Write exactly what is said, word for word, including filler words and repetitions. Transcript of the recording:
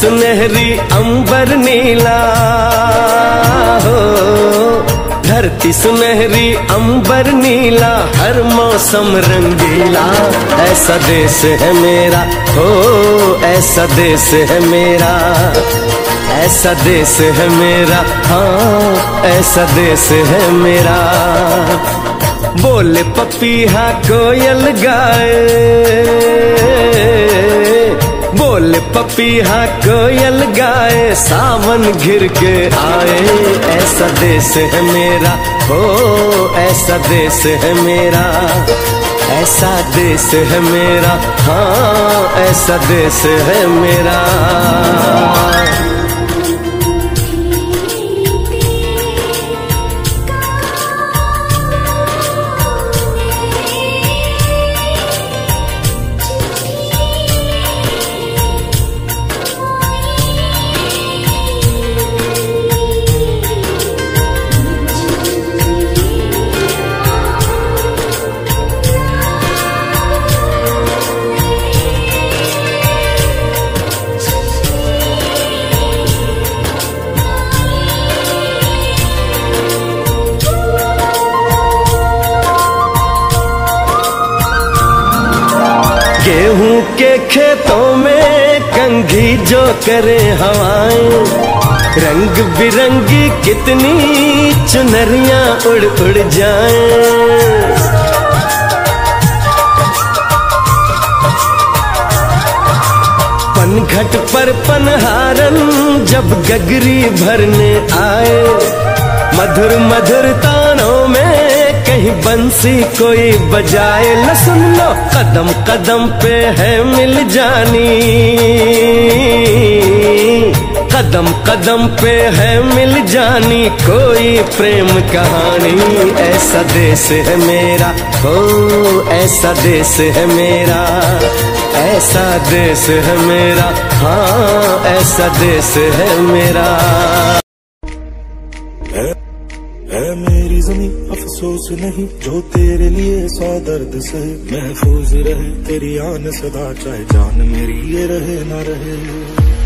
सुनहरी अंबर नीला हो, धरती सुनहरी अंबर नीला, हर मौसम रंगीला। ऐसा देश है मेरा हो, ऐसा देश है मेरा, ऐसा देश है मेरा, हाँ ऐसा देश है मेरा। बोले पपीहा कोयल गाए, बोले पपीहा कोयल गाए, सावन घिर के आए। ऐसा देश है मेरा हो, ऐसा देश है मेरा, ऐसा देश है मेरा, हाँ ऐसा देश है मेरा। गेहूं के खेतों में कंघी जो करे हवाएं, रंग बिरंगी कितनी चुनरियां उड़ उड़ जाएं। पनघट पर पनहारन जब गगरी भरने आए, मधुर मधुर तानों में कहीं बंसी कोई बजाए। न सुन लो कदम कदम पे है मिल जानी, कदम कदम पे है मिल जानी कोई प्रेम कहानी। ऐसा देश है मेरा हो, ऐसा देश है मेरा, ऐसा देश है मेरा, हाँ ऐसा देश है मेरा। है मेरी ज़मीं अफसोस नहीं, जो तेरे लिए सौ दर्द सहे। महफूज रहे तेरी आन सदा, चाहे जान मेरी ये रहे ना रहे।